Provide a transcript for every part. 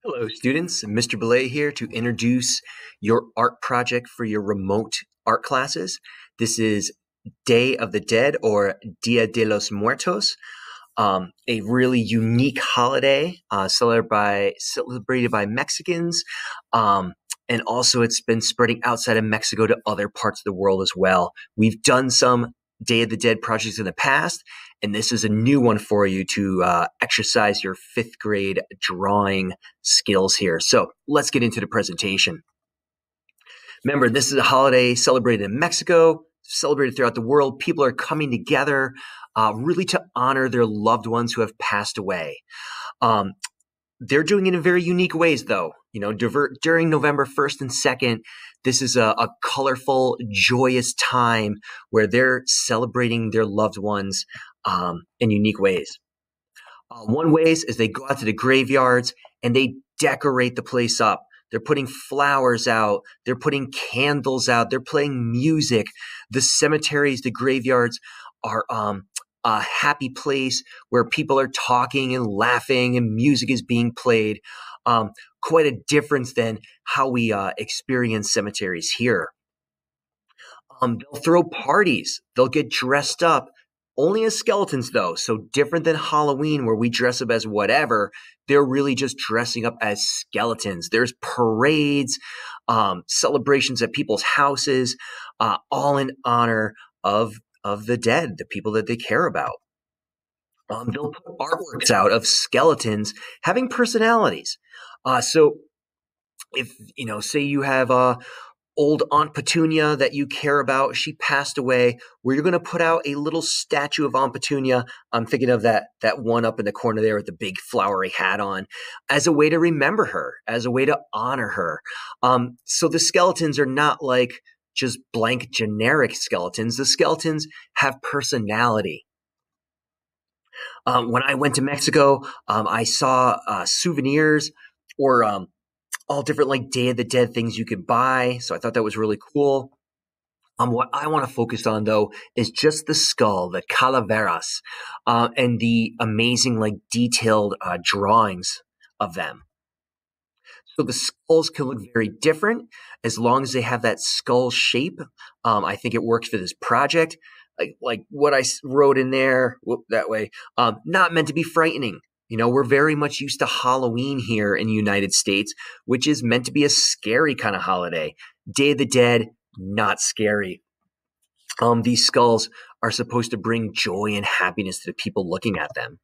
Hello, students. Mr. Boule here to introduce your art project for your remote art classes. This is Day of the Dead, or Dia De Los Muertos, a really unique holiday celebrated by Mexicans. And also it's been spreading outside of Mexico to other parts of the world as well. We've done some Day of the Dead projects in the past, and this is a new one for you to exercise your fifth grade drawing skills here. So let's get into the presentation. Remember, this is a holiday celebrated in Mexico, celebrated throughout the world. People are coming together really to honor their loved ones who have passed away. They're doing it in very unique ways, though. You know, during November 1st and 2nd, this is a colorful, joyous time where they're celebrating their loved ones in unique ways. One way is they go out to the graveyards and they decorate the place up. They're putting flowers out. They're putting candles out. They're playing music. The cemeteries, the graveyards are a happy place where people are talking and laughing and music is being played. Quite a difference than how we experience cemeteries here. They'll throw parties. They'll get dressed up. Only as skeletons, though, so different than Halloween where we dress up as whatever. They're really just dressing up as skeletons. There's parades, celebrations at people's houses, all in honor of the dead, the people that they care about. They'll put artworks out of skeletons having personalities. So if, say you have old Aunt Petunia that you care about, she passed away, where you're going to put out a little statue of Aunt Petunia. I'm thinking of that one up in the corner there with the big flowery hat on, as a way to remember her, as a way to honor her. So the skeletons are not like just blank generic skeletons. The skeletons have personality. When I went to Mexico, I saw souvenirs or all different like Day of the Dead things you could buy. So I thought that was really cool. What I want to focus on, though, is just the skull, the calaveras, and the amazing, like, detailed drawings of them. So the skulls can look very different as long as they have that skull shape. I think it works for this project. Like what I wrote in there, that way, not meant to be frightening. We're very much used to Halloween here in the United States, which is meant to be a scary kind of holiday. Day of the Dead, not scary. These skulls are supposed to bring joy and happiness to the people looking at them.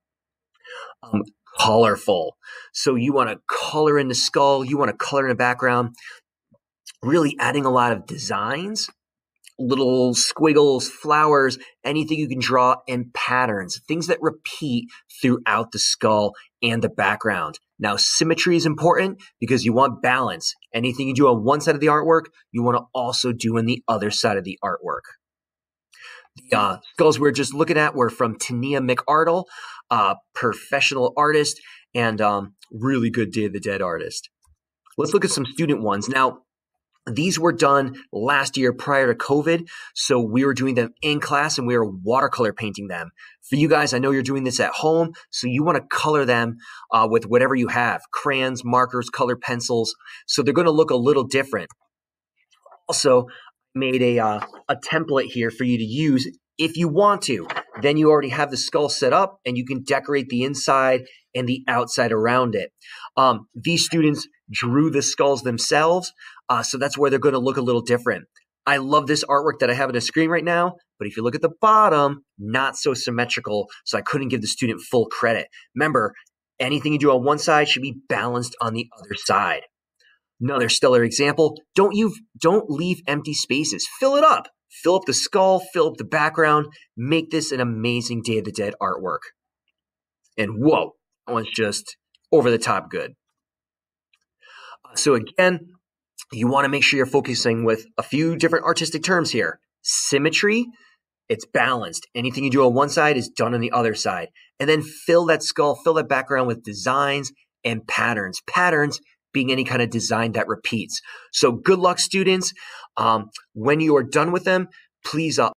Colorful. So you want to color in the skull, you want to color in the background, really adding a lot of designs, little squiggles, flowers, anything you can draw, and patterns, things that repeat throughout the skull and the background. Now, symmetry is important because you want balance. Anything you do on one side of the artwork, you want to also do on the other side of the artwork. The skulls we're just looking at were from Tania McArdle, professional artist and really good Day of the Dead artist. Let's look at some student ones. Now, these were done last year prior to COVID, so we were doing them in class and we were watercolor painting them. For you guys, I know you're doing this at home, so you want to color them with whatever you have, crayons, markers, colored pencils, so they're going to look a little different. Also, I made a template here for you to use if you want to. Then you already have the skull set up and you can decorate the inside and the outside around it. These students drew the skulls themselves, so that's where they're going to look a little different. I love this artwork that I have on the screen right now, but if you look at the bottom, not so symmetrical, so I couldn't give the student full credit. Remember, anything you do on one side should be balanced on the other side. Another stellar example, don't leave empty spaces. Fill it up. Fill up the skull, fill up the background, make this an amazing Day of the Dead artwork. And whoa, that one's just over the top good. So again, you want to make sure you're focusing with a few different artistic terms here. Symmetry, it's balanced. Anything you do on one side is done on the other side. And then fill that skull, fill that background with designs and patterns. Patterns being any kind of design that repeats. So good luck, students. When you are done with them, please